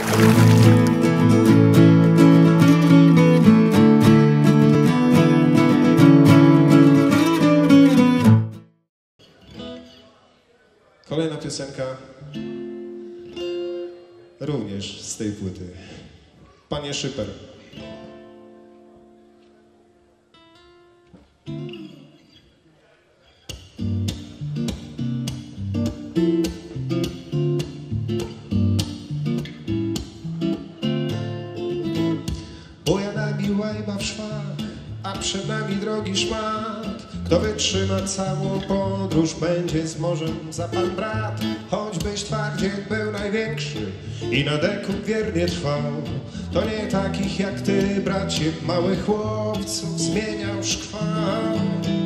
Kolejna piosenka również z tej płyty. Panie Szyper. Bojadami łajba w szwach, a przed nami drogi szmat. Kto wytrzyma całą podróż, będzie z morzem za pan brat. Choćbyś twardziej był największy i na deku wiernie trwał, to nie takich jak ty, bracie, małych chłopców zmieniał szkwał.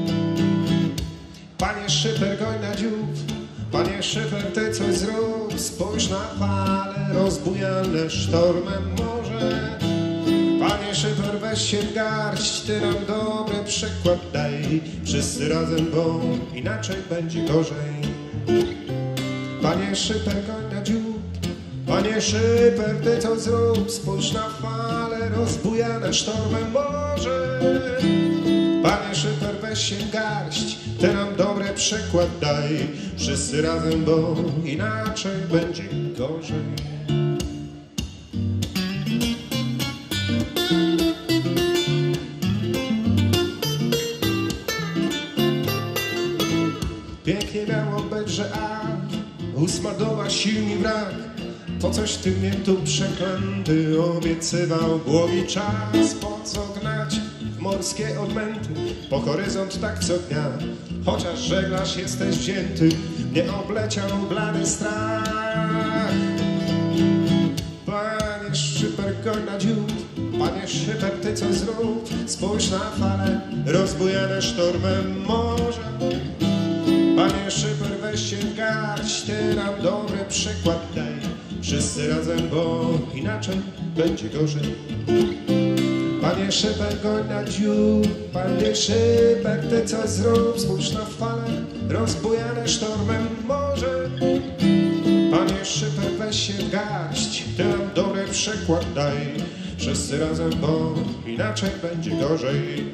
Panie Szyper, goń na dziób, panie Szyper, ty coś zrób. Spójrz na fale rozbujane sztormem morze. Panie Szyper, weź się w garść, ty nam dobry przykład daj. Wszyscy razem, bo inaczej będzie gorzej. Panie Szyper, goń na dziób, panie Szyper, ty co zrób. Spójrz na fale rozbujane sztormem morze. Panie Szyper, weź się w garść, ty nam dobry przykład daj. Wszyscy razem, bo inaczej będzie gorzej. Pięknie miało być, że ósma doba, silni wrak. Po coś ty mnie tu przeklęty obiecywał głowi czas. Po co gnać w morskie odmęty, po horyzont tak co dnia. Chociaż żeglarz jesteś wzięty, mnie obleciał blady strach. Panie Szyper, goń na dziób, panie Szyper, ty coś zrób. Spójrz na fale rozbujane sztormem morza. Panie Szyper, weź się w garść, ty nam dobry przykład daj. Wszyscy razem, bo inaczej będzie gorzej. Panie Szyper, goń na dziób, panie Szyper, ty coś zrób. Spójrz na fale rozbujane sztormem morze. Panie Szyper, weź się w garść, ty nam dobry przykład daj. Wszyscy razem, bo inaczej będzie gorzej.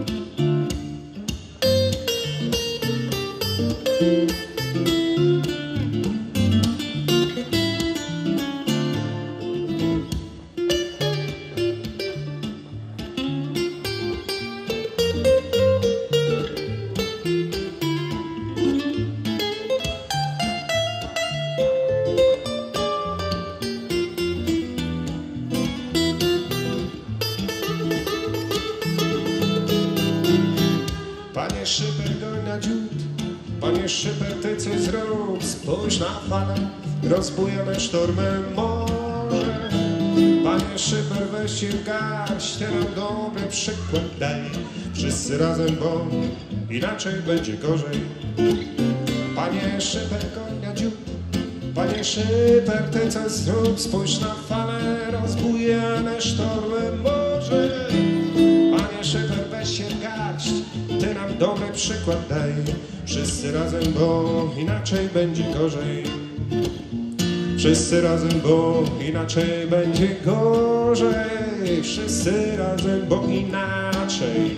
Panie Szyper, goń na dziób, panie Szyper, ty coś zrób. Spójrz na fale rozbujane sztormem morze. Panie Szyper, weź się w garść, ty nam dobry przykład daj. Wszyscy razem, bo inaczej będzie gorzej. Panie Szyper, goń na dziób, panie Szyper, ty coś zrób. Spójrz na fale rozbujane sztormem morze. Panie Szyper, weź się w garść, ty nam dobry przykład daj. Wszyscy razem, bo inaczej będzie gorzej. Wszyscy razem, bo inaczej będzie gorzej. Wszyscy razem, bo inaczej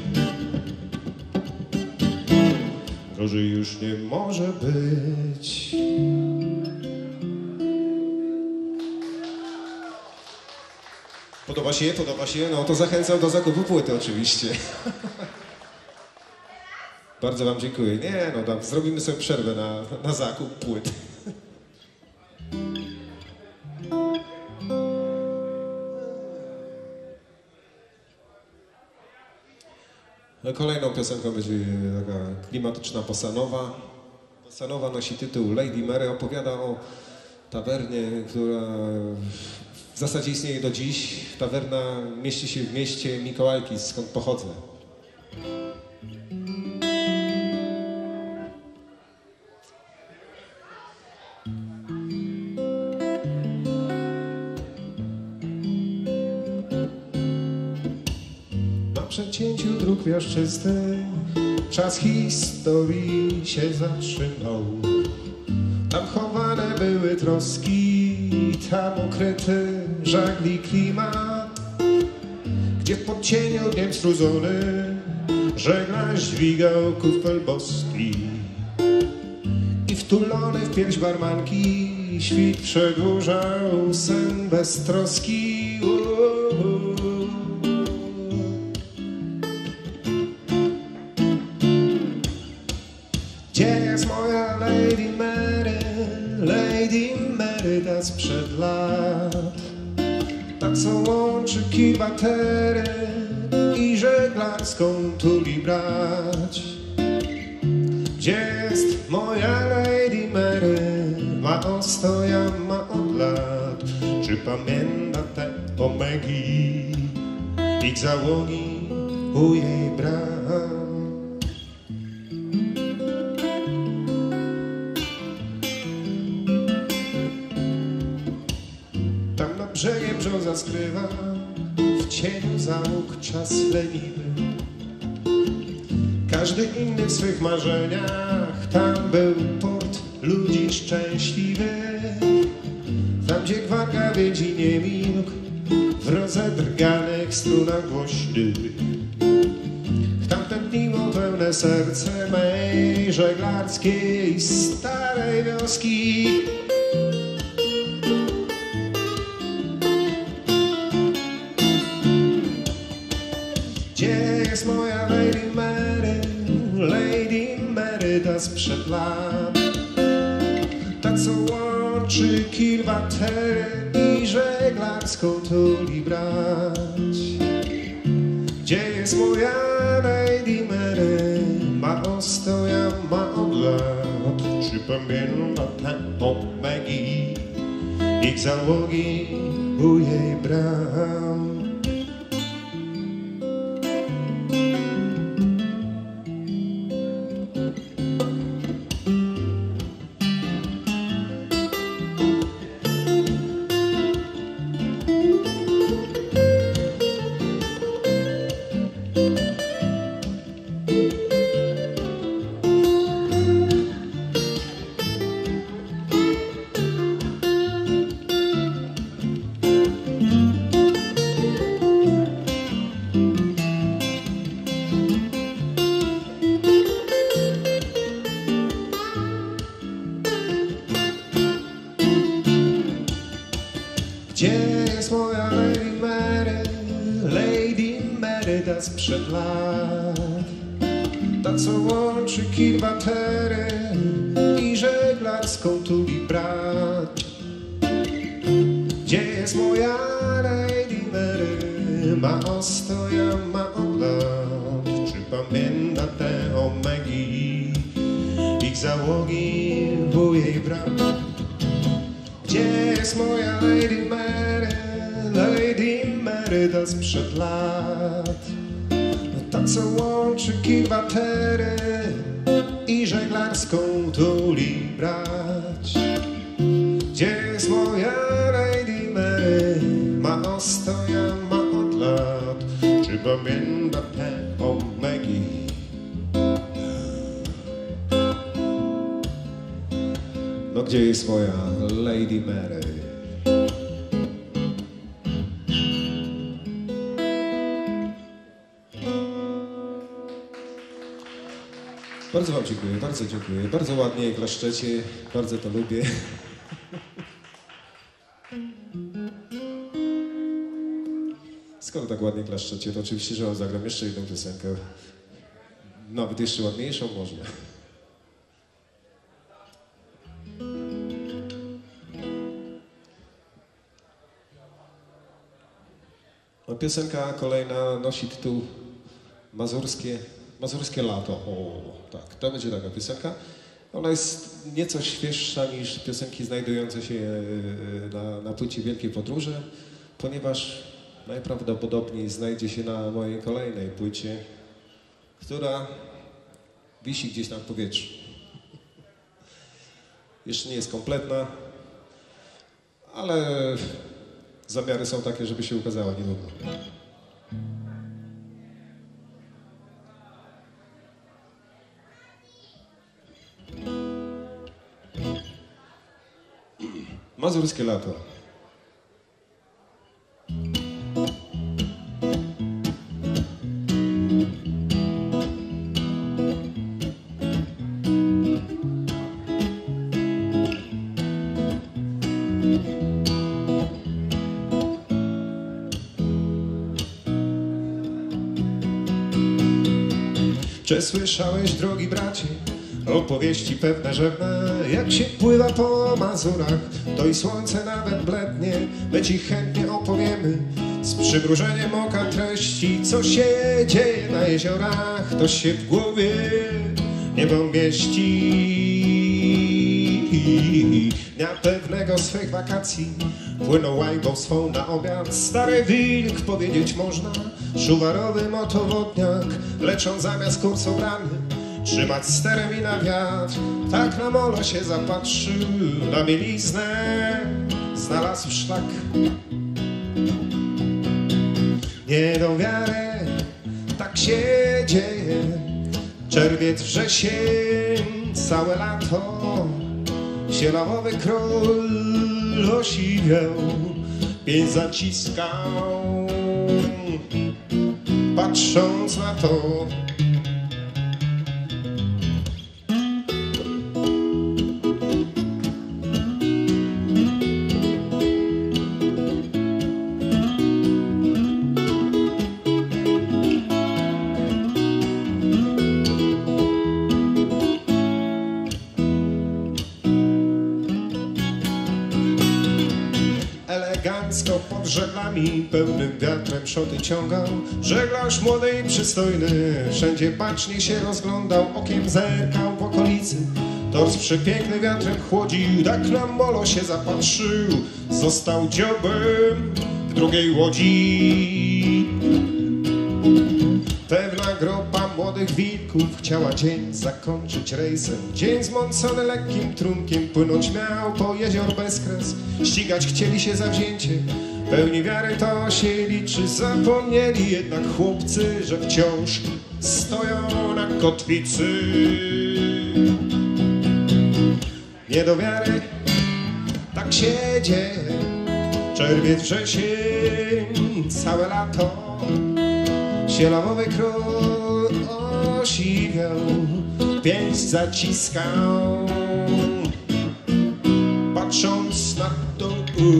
gorzej już nie może być. Podoba się? Podoba się? No to zachęcam do zakupu płyty oczywiście. Bardzo wam dziękuję. Nie, no tam zrobimy sobie przerwę na zakup płyt. Kolejną piosenką będzie taka klimatyczna bossanowa. Bossanowa nosi tytuł Lady Mary. Opowiada o tawernie, która w zasadzie istnieje do dziś. Tawerna mieści się w mieście Mikołajki, skąd pochodzę. Na przecięciu dróg piaszczystych czas historii się zatrzymał. Tam chowane były troski tam ukryty żagli klimat, gdzie w podcieniu dniem strudzony żeglarz dźwigał kufel boski i wtulony w pierś barmanki świt przedłużał sen beztroski. Gdzie jest moja Lady Mary, Lady Mary ta sprzed lat, ta co łączy kibatery i żeglarską tuli brać? Gdzie jest moja Lady Mary, ma ostoja, ma od lat? Czy pamięta te omegi, ich załogi u jej bram? Tam nad brzegiem brzoza skrywa w cieniu załóg czas leniwy. Każdy inny w swych marzeniach, tam był port ludzi szczęśliwych. Tam gdzie gwarga wiedzi nie milkł w rozedrganych strunach głośnych. W tamten dniło pełne serce mej żeglarskiej starej wioski. Gdzie jest moja Lady Mary, Lady Mary ta sprzed lat, ta co łączy kilwatery i żeglarską tuli brać? Gdzie jest moja Lady Mary, ma ostoja, ma od lat? Czy pamięta te omegi, ich załogi u jej bram? Gdzie jest moja Lady Mary, Lady Mary ta sprzed lat, ta co łączy kilwatery i żeglarską tuli brat? Gdzie jest moja Lady Mary, ma ostoja, ma od lat? Czy pamięta te omegi, ich załogi u jej bram? Gdzie jest moja Lady Mary, Lady Mary ta sprzed lat, ta co łączy kilwatery i żeglarską tuli brać? Gdzie jest moja Lady Mary, ma ostoja, ma od lat? Czy pamięta te omegi? No gdzie jest moja Lady Mary? Bardzo wam dziękuję, bardzo dziękuję. Bardzo ładnie klaszczecie, bardzo to lubię. Skoro tak ładnie klaszczecie, to oczywiście, że wam zagram jeszcze jedną piosenkę. Nawet jeszcze ładniejszą można. No, piosenka kolejna nosi tytuł Mazurskie lato. O, tak, to będzie taka piosenka. Ona jest nieco świeższa niż piosenki znajdujące się na płycie Wielkiej Podróży, ponieważ najprawdopodobniej znajdzie się na mojej kolejnej płycie, która wisi gdzieś tam w powietrzu. Jeszcze nie jest kompletna, ale zamiary są takie, żeby się ukazała niedługo. Mazurskie lato. Czy słyszałeś, drogi bracie, opowieści pewne rzewne, jak się pływa po Mazurach, to i słońce nawet blednie. My ci chętnie opowiemy z przymrużeniem oka treści, co się dzieje na jeziorach, to się w głowie nie pomieści. Dnia pewnego swych wakacji płynął łajbą swą na obiad stary wilk, powiedzieć można, szuwarowy motowodniak, lecz on zamiast kurs obrany trzymać sterem i na wiatr, tak na molo się zapatrzył, na mieliznę znalazł szlak. Nie do wiary, tak się dzieje, czerwiec, wrzesień, całe lato, sielowy król osiwiał, pień zaciskał, patrząc na to. Elegancko pod żaglami pełnym wiatrem szoty ciągał, żeglarz młody i przystojny wszędzie bacznie się rozglądał, okiem zerkał w okolicy, tors przepiękny wiatrem chłodził, tak na molo się zapatrzył, został dziobem w drugiej łodzi. Pewna grupa młodych wilków chciała dzień zakończyć rejsem. Dzień zmącony lekkim trunkiem płynąć miał po jezior bez kres. Ścigać chcieli się zawzięcie, pełni wiary to się liczy. Zapomnieli jednak chłopcy, że wciąż stoją na kotwicy. Nie do wiary, tak się dzieje, czerwiec, wrzesień, całe lato, sielowy król osiwiał, pięść zaciskał, patrząc na to.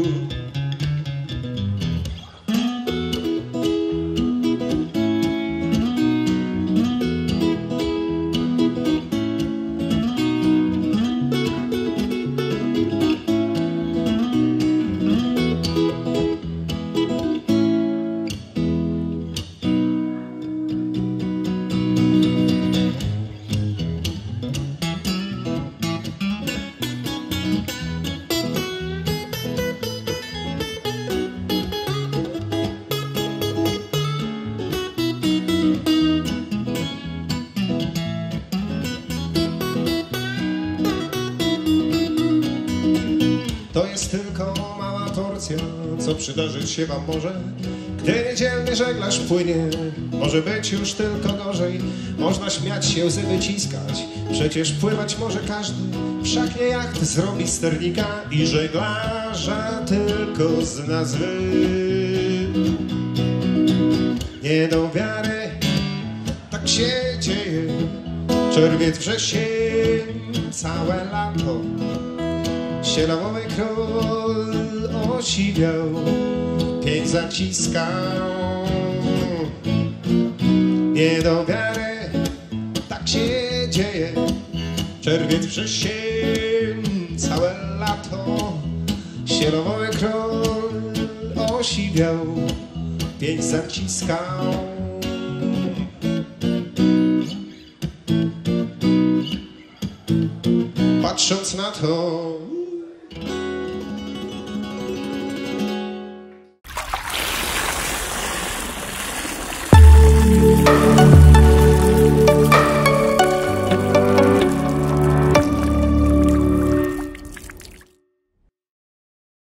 To jest tylko mała porcja, co przydarzyć się wam może, gdy niedzielny żeglarz płynie. Może być już tylko gorzej, można śmiać się, łzy wyciskać, przecież pływać może każdy, wszak nie jacht zrobi sternika i żeglarza tylko z nazwy. Nie do wiary, tak się dzieje, czerwiec, wrzesień, całe lato, sielowy król osiwiał, pień zaciskał. Nie do wiary, tak się dzieje, czerwiec, wrzesień, całe lato, sielowy król osiwiał, pień zaciskał. Patrząc na to.